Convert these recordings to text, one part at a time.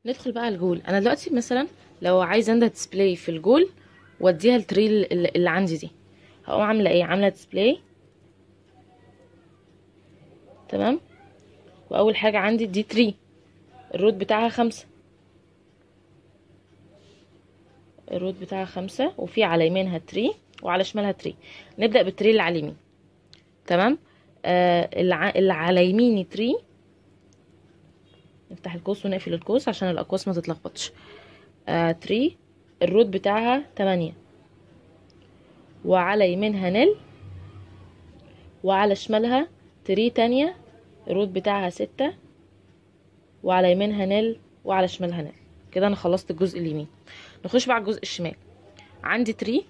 ندخل بقى الجول. انا دلوقتي مثلا لو عايزه اندى ديسبلاي في الجول واديها التري اللي عندي دي، هقوم عامله ايه؟ عامله ديسبلاي. تمام. واول حاجه عندي دي تري، الروت بتاعها 5، الروت بتاعها 5 وفي على يمينها تري وعلى شمالها تري. نبدا بالتري اللي على اليمين. تمام. اللي على يميني تري، نفتح القوس ونقفل القوس عشان الاقواس ما تتلخبطش. تري الروت بتاعها 8 وعلى يمينها نل، وعلى شمالها تري تانية الروت بتاعها 6 وعلى يمينها نل وعلى شمالها نل. كده انا خلصت الجزء اليمين. نخش بقى على الجزء الشمال. عندي تري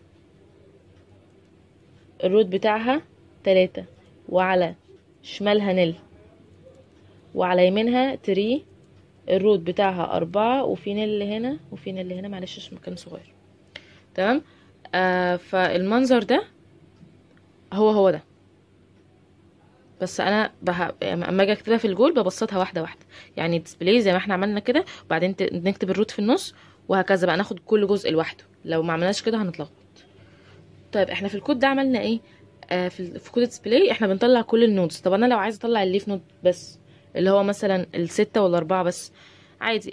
الروت بتاعها 3 وعلى شمالها نل، وعلى يمينها تري الروت بتاعها 4 وفي نل هنا وفي نل هنا، معلش عشان مكان صغير. تمام. فالمنظر ده هو ده، بس انا اما اجي اكتبها في الجول ببسطها واحده واحده، يعني ديسبلاي زي ما احنا عملنا كده، وبعدين نكتب الروت في النص، وهكذا بقى ناخد كل جزء لوحده. لو ما عملناش كده هنتلخبط. طيب احنا في الكود ده عملنا ايه؟ في كود ديسبلاي احنا بنطلع كل النودز. طب انا لو عايزه اطلع الليف نود بس، اللي هو مثلا ال6 وال4 بس، عادي.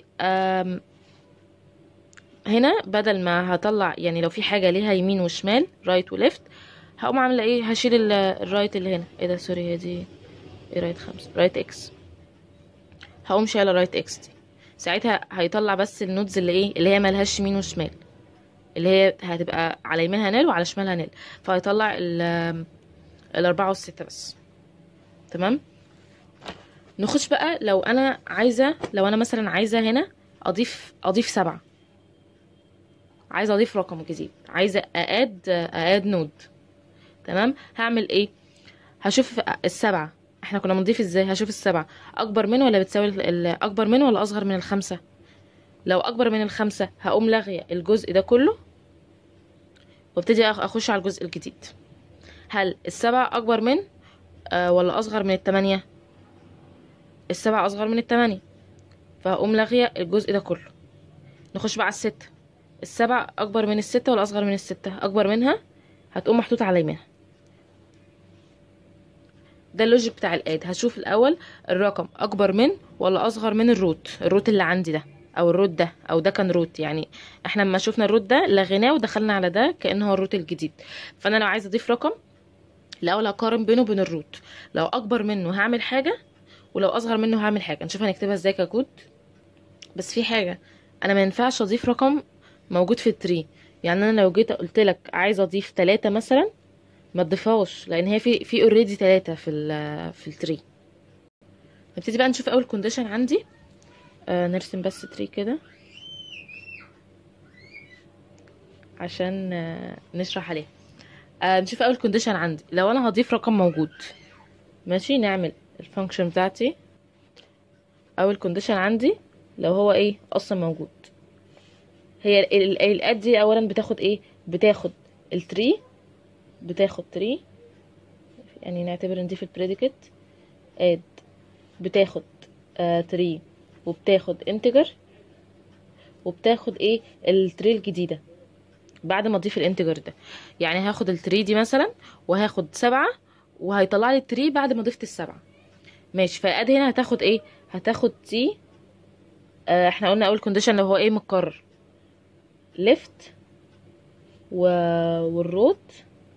هنا بدل ما هطلع، يعني لو في حاجه ليها يمين وشمال رايت وليفت، هقوم عامله ايه؟ هشيل الرايت اللي هنا. ايه ده؟ سوري، هي دي ايه؟ رايت 5، رايت اكس. هقوم شايله رايت اكس دي. ساعتها هيطلع بس النودز اللي ايه؟ اللي هي ملهاش يمين وشمال، اللي هي هتبقى على يمينها نل وعلى شمالها نل، فهيطلع ال4 وال6 بس. تمام. نخش بقى لو انا عايزه، لو انا مثلا عايزه هنا اضيف 7، عايزه اضيف رقم جديد، عايزه ااد نود. تمام. هعمل ايه؟ هشوف ال7 احنا كنا بنضيف ازاي. هشوف ال7 اكبر من ولا بتساوي اكبر من ولا اصغر من ال5. لو اكبر من ال5 هقوم لاغيه الجزء ده كله وابتدي اخش على الجزء الجديد. هل ال7 اكبر من ولا اصغر من ال8؟ ال7 اصغر من ال8، فهقوم لاغيه الجزء ده كله. نخش بقى على ال6. ال7 اكبر من ال6 ولا اصغر من ال6؟ اكبر منها، هتقوم محطوطه على يمينها. ده اللوجيك بتاع الاد. هشوف الاول الرقم اكبر من ولا اصغر من الروت اللي عندي ده، او الروت ده، او ده كان روت. يعني احنا لما شفنا الروت ده لغيناه ودخلنا على ده كأنه هو الروت الجديد. فانا لو عايزه اضيف رقم، الاول هقارن بينه وبين الروت. لو اكبر منه هعمل حاجه، ولو اصغر منه هعمل حاجه. نشوف هنكتبها ازاي ككود. بس في حاجه، انا ما ينفعش اضيف رقم موجود في التري. يعني انا لو جيت قلت لك عايزه اضيف 3 مثلا، ما تضيفهاش، لان هي في اوريدي 3 في التري. نبتدي بقى نشوف اول كونديشن عندي. نرسم بس تري كده عشان نشرح عليه. نشوف اول كونديشن عندي. لو انا هضيف رقم موجود، ماشي، نعمل الفانكشن بتاعتي. اول كونديشن عندي لو هو ايه اصلا موجود، هي الاد دي اولا بتاخد ايه؟ بتاخد التري، بتاخد تري، يعني نعتبر ان دي في البريديكت. اد بتاخد تري وبتاخد انتجر، وبتاخد ايه؟ التري الجديده بعد ما اضيف الانتجر ده. يعني هاخد التري دي مثلا وهاخد 7 وهيطلع لي التري بعد ما ضفت ال7. ماشي. فالاد هنا هتاخد ايه؟ هتاخد تي. احنا قلنا اول كونديشن لو هو ايه؟ متكرر، ليفت والروت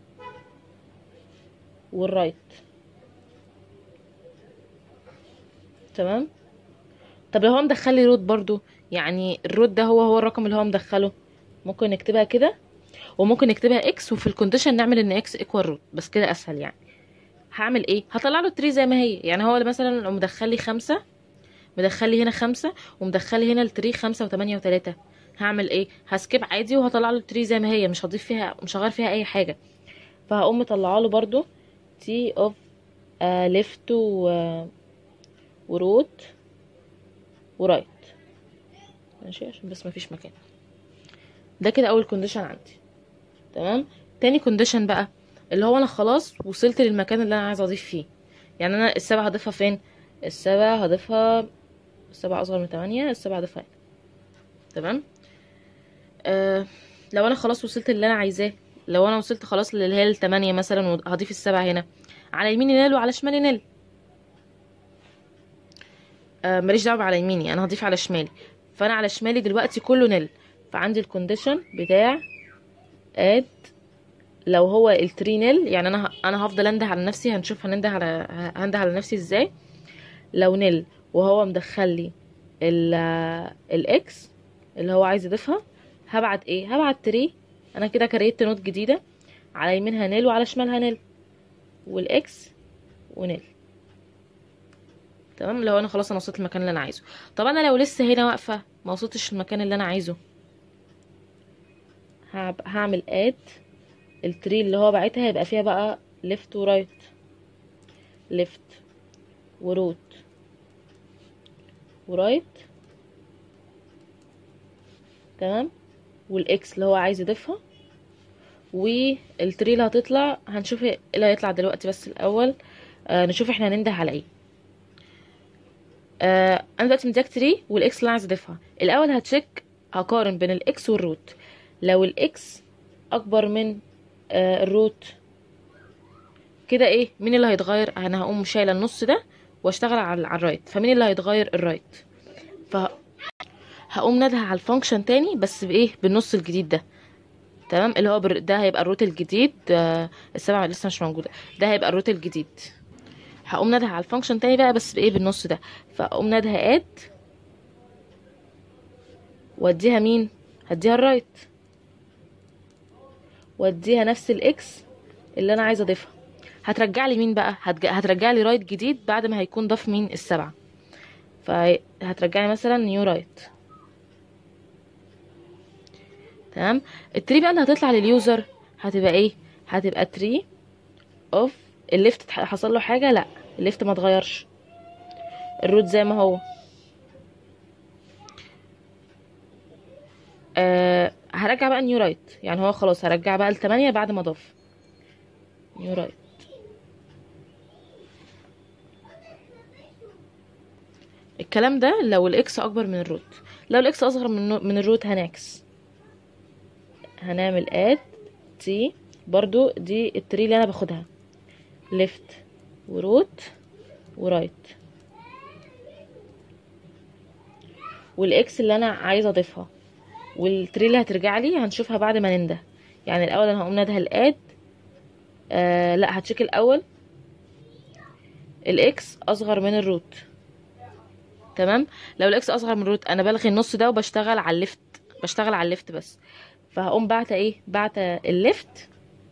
والرايت. تمام. طب لو هو مدخل لي روت برضو، يعني الروت ده هو الرقم اللي هو مدخله، ممكن نكتبها كده وممكن نكتبها اكس، وفي الكونديشن نعمل ان اكس ايكوال روت، بس كده اسهل. يعني هعمل ايه؟ هطلع له التري زي ما هي. يعني هو مثلا لو مدخل لي 5، مدخل لي هنا 5 ومدخل لي هنا التري 5 و8 و3، هعمل ايه؟ هسكيب عادي وهطلع له التري زي ما هي، مش هضيف فيها، مش هغير فيها اي حاجه. فهقوم مطلعه له برضو تي اوف ليفت وروت ورايت. ماشي، عشان بس مفيش مكان. ده كده اول كونديشن عندي. تمام. تاني كونديشن بقى اللي هو انا خلاص وصلت للمكان اللي انا عايزه اضيف فيه. يعني انا ال7 هضيفها فين؟ ال7 هضيفها، ال7 اصغر من 8، ال7 هضيفها هنا. تمام. لو انا خلاص وصلت اللي انا عايزاه، لو انا وصلت خلاص اللي هي ال8 مثلا، وهضيف السبعة هنا، على يميني نل وعلى شمالي نل. ماليش دعوه على يميني، انا هضيف على شمالي. فانا على شمالي دلوقتي كله نل، فعندي الكونديشن بتاع اد. لو هو التري نل، يعني انا هفضل انده على نفسي، هنشوف هنده على نفسي ازاي. لو نل وهو مدخل لي الاكس اللي هو عايز يضيفها، هبعت ايه؟ هبعت تري. انا كده كريت نوت جديده، على يمينها نل وعلى شمالها نل، والاكس ونل. تمام. لو انا خلاص انا وصلت المكان اللي انا عايزه. طب انا لو لسه هنا واقفه ما وصلتش المكان اللي انا عايزه، هعمل اد التري اللي هو باعتها، هيبقى فيها بقى ليفت ورايت، ليفت وروت ورايت. تمام. والاكس اللي هو عايز يضيفها، والتري اللي هتطلع هنشوف ايه اللي هيطلع دلوقتي. بس الاول نشوف احنا هننده على ايه. انا دلوقتي مديك تري والاكس اللي انا عايز اضيفها. الاول هتشيك، هقارن بين الاكس والروت. لو الاكس اكبر من الروت كده، ايه مين اللي هيتغير؟ انا هقوم شايله النص ده واشتغل على الرايت. فمين اللي هيتغير؟ الرايت. فهقوم نادها على الفانكشن تاني، بس بايه؟ بالنص الجديد ده. تمام. اللي هو ده هيبقى الروت الجديد. السبعة لسه مش موجوده، ده هيبقى الروت الجديد. هقوم نادها على الفانكشن تاني بقى، بس بايه؟ بالنص ده. فاقوم نادها اد، واديها مين؟ هديها الرايت، واديها نفس الاكس اللي انا عايزه اضيفها. هترجع لي مين بقى؟ هترجع لي رايت جديد بعد ما هيكون ضاف مين؟ السبعة. فهترجع لي مثلا نيو رايت. تمام. التري بقى اللي هتطلع لليوزر هتبقى ايه؟ هتبقى تري اوف الليفت. حصل له حاجه؟ لا، الليفت ما اتغيرش، الروت زي ما هو. هرجع بقى نيو رايت، يعني هو خلاص هرجع بقى ل8 بعد ما ضاف نيو رايت. الكلام ده لو الاكس اكبر من الروت. لو الاكس اصغر من الروت هنعكس، هنعمل اد تي. برضو دي التري اللي انا باخدها، ليفت وروت ورايت، والاكس اللي انا عايزه اضيفها، والتري اللي هترجع لي هنشوفها بعد ما ننده. يعني الاول انا هقوم نادها الاد. لا، هتشيك الاول الاكس اصغر من الروت. تمام. لو الاكس اصغر من الروت انا بلغي النص ده وبشتغل على الليفت، بشتغل على الليفت بس. فهقوم بعت ايه؟ بعت الليفت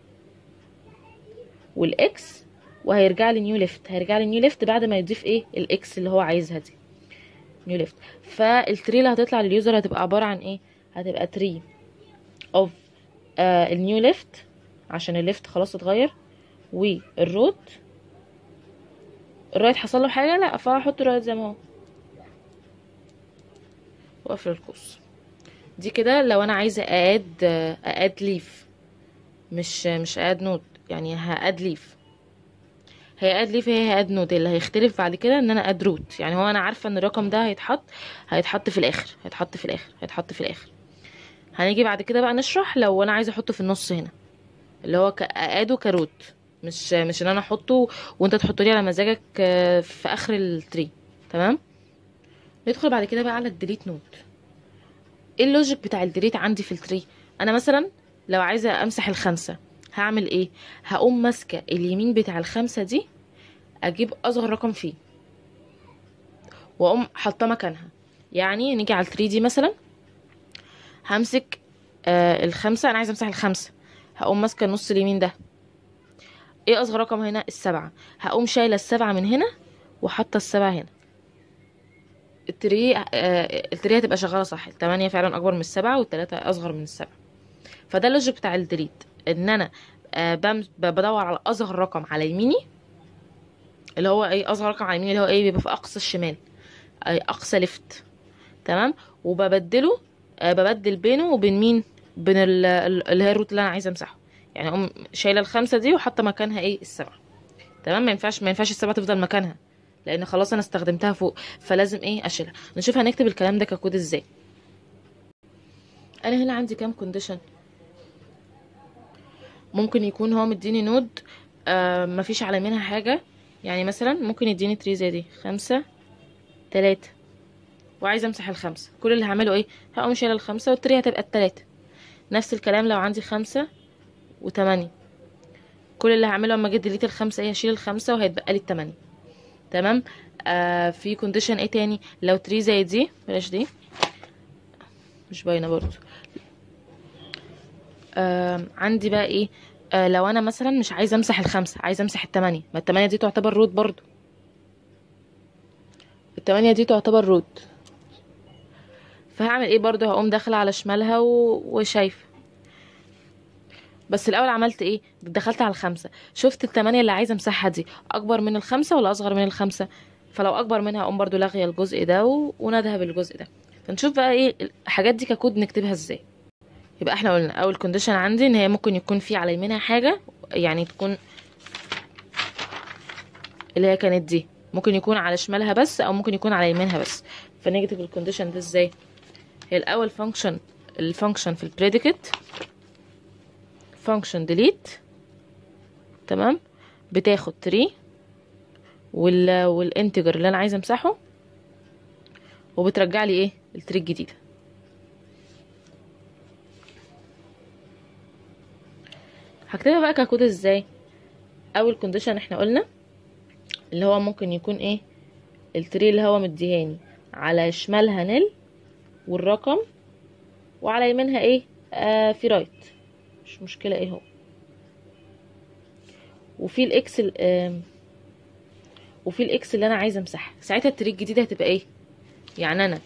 والاكس، وهيرجع لي نيو ليفت. هيرجع لي نيو ليفت بعد ما يضيف ايه؟ الاكس اللي هو عايزها دي، نيو ليفت. فالتري اللي هتطلع لليوزر هتبقى عباره عن ايه؟ هتبقى تري اوف النيو ليفت، عشان الليفت خلاص اتغير، والروت. الرايت حصل له حاجه؟ لا، فهحط الرايت زي ما هو واقفل القوس. دي كده لو انا عايزه ااد ليف، مش اد نود. يعني هاد ليف، هي اد ليف، هي اد نود. اللي هيختلف بعد كده ان انا اد روت. يعني هو انا عارفه ان الرقم ده هيتحط في الاخر، هيتحط في الاخر. هنيجي بعد كده بقى نشرح لو انا عايزه احطه في النص هنا، اللي هو كاده كروت. مش ان انا احطه وانت تحطه لي على مزاجك في اخر التري. تمام. ندخل بعد كده بقى على الديليت نود. ايه اللوجيك بتاع الديليت عندي في التري؟ انا مثلا لو عايزه امسح الخمسة هعمل ايه؟ هقوم ماسكه اليمين بتاع الخمسة دي، اجيب اصغر رقم فيه واقوم حاطاه مكانها. يعني نيجي على التري دي مثلا، همسك الخمسة. انا عايزه امسح الخمسة، هقوم ماسكه النص اليمين ده. ايه اصغر رقم هنا؟ السبعة. هقوم شايله السبعة من هنا وحاطه السبعة هنا. التري هتبقى شغاله صح. ال8 فعلا اكبر من السبعة، وال3 اصغر من السبعة. فده اللوجيك بتاع الديليت، ان انا بدور على اصغر رقم على يميني، اللي هو ايه؟ اصغر رقم على يميني اللي هو ايه؟ بيبقى في اقصى الشمال، اي اقصى ليفت. تمام. وببدله، ببدل بينه وبين مين؟ بين اللي هي الروت اللي انا عايزه امسحه. يعني اقوم شايله الخمسة دي وحاطه مكانها ايه؟ السبعة. تمام. ما ينفعش السبعة تفضل مكانها، لان خلاص انا استخدمتها فوق، فلازم ايه؟ اشيلها. نشوف هنكتب الكلام ده ككود ازاي. انا هنا عندي كام كونديشن؟ ممكن يكون هو مديني نود مفيش على منها حاجة، يعني مثلا ممكن يديني تري زي دي 5 3 وعايزه امسح الخمسة. كل اللي هعمله ايه؟ هقوم شايله الخمسة والتري هتبقى التلاتة. نفس الكلام لو عندي 5 و8، كل اللي هعمله اما اجي ديليت الخمسة ايه؟ هشيل الخمسة وهيتبقى لي ال8. تمام. في كونديشن ايه تاني؟ لو تري زي دي، بلاش دي مش باينه برضو. عندي بقى ايه؟ لو انا مثلا مش عايزه امسح الخمسة، عايزه امسح ال8، ما ال8 دي تعتبر روت برضو، ال8 دي تعتبر روت. فهعمل ايه برضو؟ هقوم داخله على شمالها وشايفه. بس الاول عملت ايه؟ دخلت على الخمسة، شفت التمانية اللي عايزه امسحها دي اكبر من الخمسة ولا اصغر من الخمسة. فلو اكبر منها اقوم برضو لاغيه الجزء ده وندهب الجزء ده. فنشوف بقى ايه الحاجات دي ككود نكتبها ازاي. يبقى احنا قلنا اول كونديشن عندي ان هي ممكن يكون في على يمينها حاجه، يعني تكون اللي هي كانت دي، ممكن يكون على شمالها بس او ممكن يكون على يمينها بس. فنكتب الكونديشن ده ازاي؟ هي الاول الفانكشن في البريديكت فانكشن ديليت، تمام، بتاخد تري والانتجر اللي انا عايزه امسحه وبترجع لي ايه؟ التري الجديده. هكتبها بقى ككود ازاي؟ اول كونديشن احنا قلنا اللي هو ممكن يكون ايه؟ التري اللي هو مديهاني على شمالها نل والرقم، وعلى يمينها ايه؟ في رايت، مش مشكله ايه هو، وفي الاكس وفي الاكس اللي انا عايزه امسحها. ساعتها التري الجديده هتبقى ايه؟ يعني انا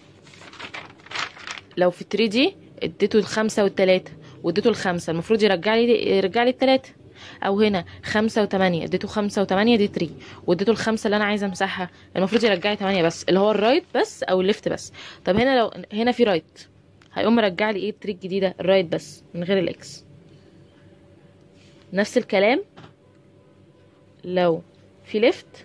لو في التري دي اديته الخمسة والتلاتة واديته الخمسة، المفروض يرجع لي التلاتة. او هنا 5 و8 اديته 5 و8 دي تري، واديته الخمسة اللي انا عايزه امسحها، المفروض يرجع لي 8 بس، اللي هو الرايت بس او الليفت بس. طب هنا لو هنا في رايت، هيقوم مرجع لي ايه؟ التري الجديده الرايت بس من غير الاكس. نفس الكلام لو في ليفت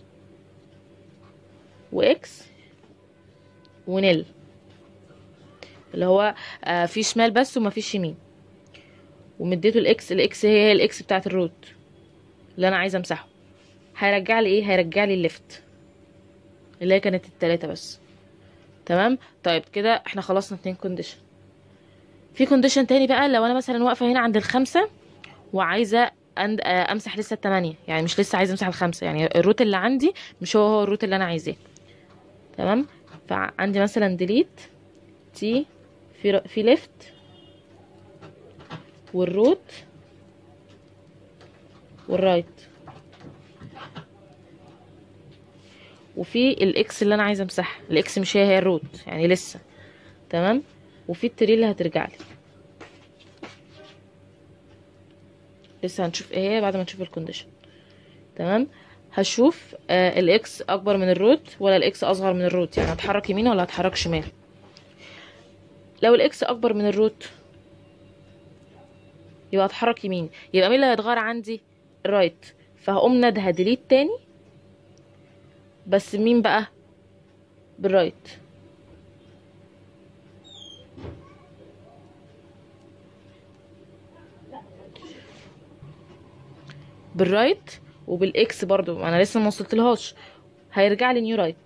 واكس ونل، اللي هو في شمال بس وما فيش يمين، ومديته الاكس هي الاكس بتاعت الروت اللي انا عايزه امسحه، هيرجع لي ايه؟ هيرجع لي الليفت اللي هي كانت التلاتة بس. تمام. طيب كده احنا خلصنا 2 كونديشن. في كونديشن تاني بقى، لو انا مثلا واقفه هنا عند الخمسة وعايزه امسح لسه ال8، يعني مش لسه عايزه امسح الخمسة، يعني الروت اللي عندي مش هو الروت اللي انا عايزاه. تمام. فعندي مثلا ديليت تي في ليفت والروت والرايت، وفي الاكس اللي انا عايزه امسحها، الاكس مش هي الروت يعني لسه. تمام. وفي التري اللي هترجع لي، لسه هنشوف ايه هي بعد ما نشوف الكونديشن. تمام. هشوف الاكس اكبر من الروت ولا الاكس اصغر من الروت، يعني هتحرك يمين ولا هتحرك شمال. لو الاكس اكبر من الروت يبقى هتحرك يمين، يبقى مين اللي هيتغير عندي؟ الرايت. فهقوم نادها ديليت تاني، بس مين بقى؟ بالرايت. بالرايت وبالاكس برضو، انا لسه ما وصلتلهاش، هيرجع لي نيو رايت.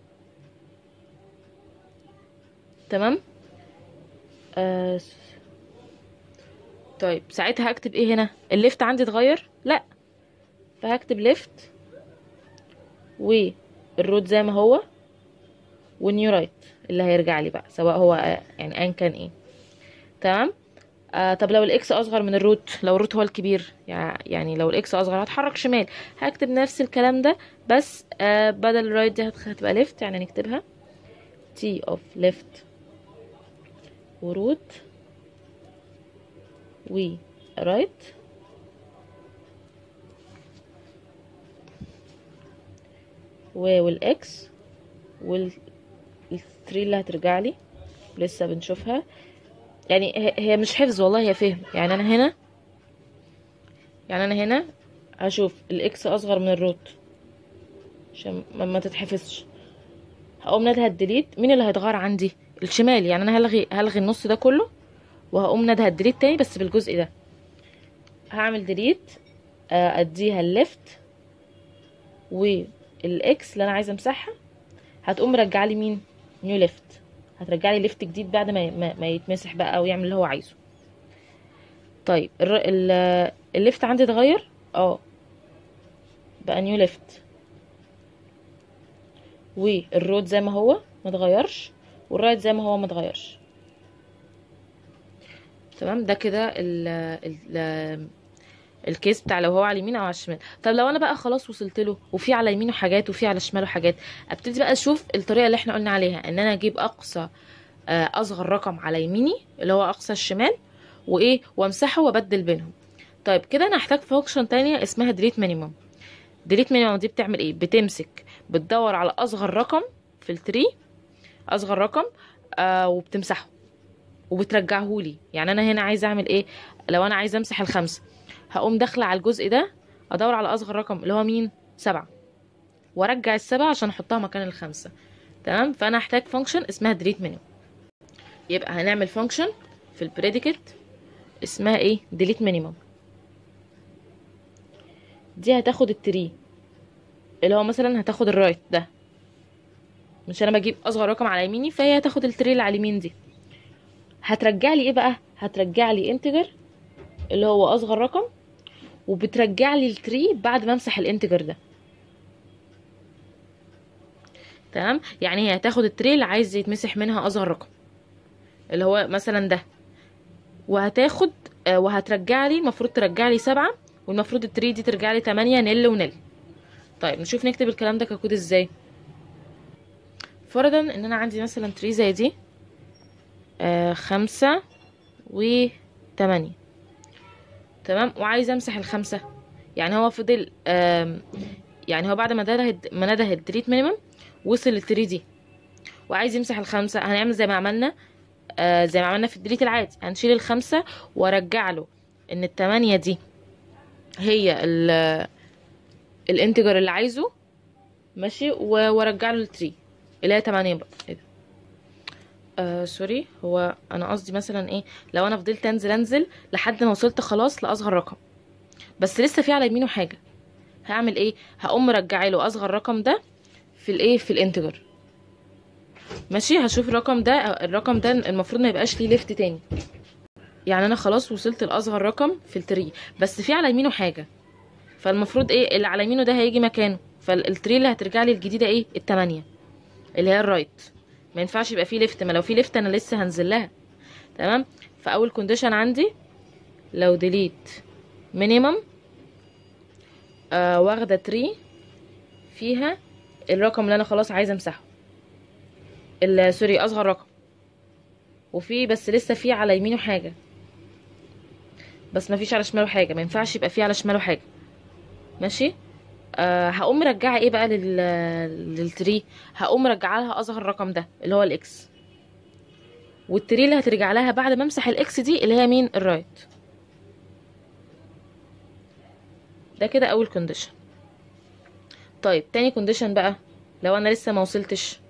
تمام. طيب ساعتها هكتب ايه هنا؟ الليفت عندي اتغير؟ لا، فهكتب ليفت والروت زي ما هو والنيو رايت اللي هيرجع لي بقى، سواء هو يعني ان كان ايه. تمام. طب لو الاكس اصغر من الروت، لو الروت هو الكبير، يعني لو الاكس اصغر هتحرك شمال، هكتب نفس الكلام ده، بس بدل الرايت دي هتبقى ليفت، يعني نكتبها تي اوف ليفت وروت ورايت والاكس والثري اللي هترجع لي لسه بنشوفها. يعني هي مش حفظ والله، هي فهم. يعني انا هنا هشوف الاكس اصغر من الروت عشان ما تتحفظش، هقوم نادها الديليت. مين اللي هيتغير عندي؟ الشمال، يعني انا هلغي النص ده كله وهقوم نادها الديليت تاني بس بالجزء ده. هعمل ديليت، اديها الليفت والاكس اللي انا عايزه امسحها، هتقوم مرجع لي مين؟ نيو ليفت. هترجع لي ليفت جديد بعد ما يتمسح بقى او يعمل اللي هو عايزه. طيب الليفت عندي اتغير، بقى نيو ليفت، والرود زي ما هو ما اتغيرش، والرايت زي ما هو ما اتغيرش. تمام، ده كده الكيس بتاع لو هو على اليمين او على الشمال. طب لو انا بقى خلاص وصلت له وفي على يمينه حاجات وفي على شماله حاجات، ابتدي بقى اشوف الطريقه اللي احنا قلنا عليها، ان انا اجيب اقصى اصغر رقم على يميني اللي هو اقصى الشمال، وامسحه وابدل بينهم. طيب كده انا هحتاج فانكشن تانية اسمها ديليت مينيمم. ديليت مينيمم دي بتعمل ايه؟ بتدور على اصغر رقم في التري، اصغر رقم، وبتمسحه وبترجعهولي. يعني انا هنا عايزه اعمل ايه؟ لو انا عايزه امسح ال5، هقوم داخله على الجزء ده، ادور على اصغر رقم اللي هو مين؟ 7، وارجع ال7 عشان احطها مكان ال5. تمام، فانا هحتاج فانكشن اسمها ديليت مينيمم. يبقى هنعمل فانكشن في البريديكت اسمها ايه؟ ديليت مينيمم. دي هتاخد التري اللي هو مثلا هتاخد الرايت ده، مش انا بجيب اصغر رقم على يميني، فهي هتاخد التري اللي على اليمين دي. هترجع لي ايه بقى؟ هترجع لي انتجر اللي هو اصغر رقم، وبترجع لي التري بعد ما امسح الانتجر ده. تمام، يعني هي هتاخد التري اللي عايز يتمسح منها اصغر رقم اللي هو مثلا ده، وهتاخد وهترجع لي، المفروض ترجع لي 7، والمفروض التري دي ترجع لي 8 نل ونل. طيب نشوف نكتب الكلام ده ككود ازاي. فرضا ان انا عندي مثلا تري زي دي 5 و8. تمام، وعايزه امسح ال5. يعني هو فضل يعني هو بعد ما نده الديليت مينيمم وصل للتري دي وعايز يمسح ال5، هنعمل زي ما عملنا في الديليت العادي. هنشيل ال5 وارجع له ان ال8 دي هي الانتجر اللي عايزه، ماشي، وارجع له التري اللي هي 8 بقى. ايه ده؟ سوري، هو انا قصدي مثلا ايه، لو انا فضلت انزل لحد ما وصلت خلاص لاصغر رقم بس لسه في على يمينه حاجه، هعمل ايه؟ هقوم مرجعه له اصغر رقم ده في الانتجر. ماشي، هشوف الرقم ده المفروض ما يبقاش ليه ليفت تاني. يعني انا خلاص وصلت لاصغر رقم في التري بس في على يمينه حاجه، فالمفروض ايه اللي على يمينه ده هيجي مكانه، فالتري اللي هترجع لي الجديده ايه؟ ال8 اللي هي الرايت. ما ينفعش يبقى فيه ليفت، ما لو فيه ليفت انا لسه هنزل لها. تمام، فاول كونديشن عندي لو ديليت مينيمم واخده تري فيها الرقم اللي انا خلاص عايزه امسحه، سوري اصغر رقم، وفي بس لسه في على يمينه حاجه بس ما فيش على شماله حاجه، ما ينفعش يبقى في على شماله حاجه. ماشي، هقوم مرجعه ايه بقى للتري؟ هقوم مرجعه لها اصغر رقم ده اللي هو الاكس، والتري اللي هترجع لها بعد ما امسح الاكس دي اللي هي مين؟ الرايت. ده كده اول كونديشن. طيب تاني كونديشن بقى، لو انا لسه ما وصلتش،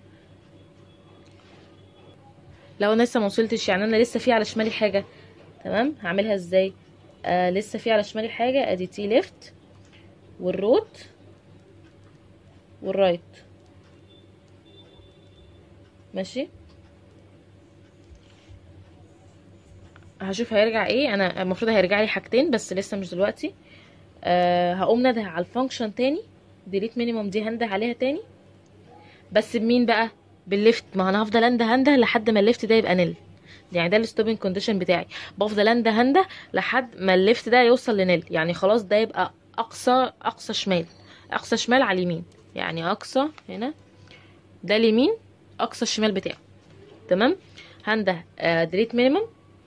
يعني انا لسه في على شمالي حاجه. تمام، هعملها ازاي؟ لسه في على شمالي حاجه، ادي تي ليفت والروت والرايت. ماشي، هشوف هيرجع ايه. انا المفروض هيرجع لي حاجتين بس لسه مش دلوقتي. هقوم نده على الفانكشن تاني، ديليت مينيمم دي هنده عليها تاني بس بمين بقى؟ بالليفت. ما انا هفضل انده لحد ما الليفت ده يبقى نل، يعني ده الستوبنج كونديشن بتاعي. بفضل انده لحد ما الليفت ده يوصل لنل، يعني خلاص ده يبقى اقصى شمال على اليمين، يعني اقصى هنا ده اليمين، اقصى الشمال بتاعه. تمام، هنده ديليت مينيمم،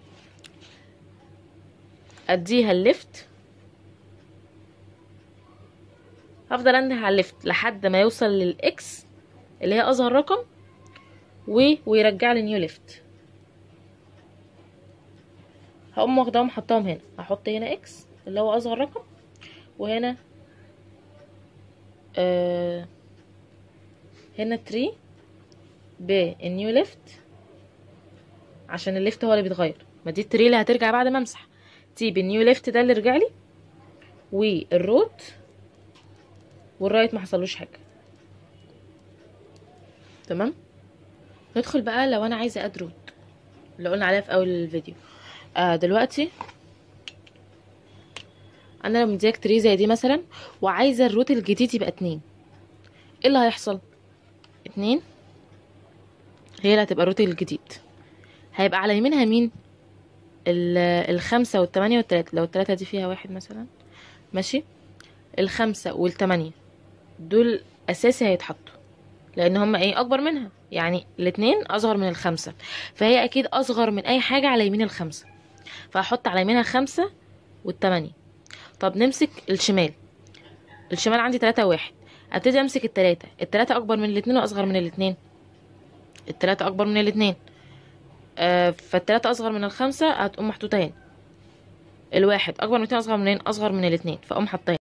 اديها الليفت، هفضل انده على الليفت لحد ما يوصل للاكس اللي هي اصغر رقم ويرجع لي نيو ليفت. هقوم واخداهم حطاهم هنا، هحط هنا اكس اللي هو اصغر رقم، وهنا هنا تري بالنيو ليفت عشان الليفت هو اللي بيتغير. ما دي التري اللي هترجع بعد ما امسح. تيب النيو ليفت ده اللي رجع لي، والروت والرايت ما حصلوش حاجه. تمام. ندخل بقى لو انا عايزه اد روت اللي قلنا عليها في اول الفيديو. دلوقتي انا لو مديك تري زي دي مثلا وعايزه الروت الجديد يبقى 2، ايه اللي هيحصل؟ 2 هي اللي هتبقى الروت الجديد. هيبقى على يمينها مين؟ الخمسة والتمانية والتلاتة. لو التلاتة دي فيها واحد مثلا، ماشي، الخمسة والتمانية دول اساسي هيتحطوا، لان هما ايه؟ اكبر منها، يعني الاتنين اصغر من الخمسة، فهي اكيد اصغر من اي حاجة على يمين الخمسة، فهحط على يمينها خمسة والتمانية. طب نمسك الشمال. الشمال عندي 3 و1، ابتدي امسك التلاتة اكبر من الاتنين واصغر من الاتنين؟ التلاتة اكبر من الاتنين، فالتلاتة اصغر من الخمسة هتقوم محطوطة هنا. الواحد اكبر من الاتنين اصغر من الاتنين، فاقوم حاطاه.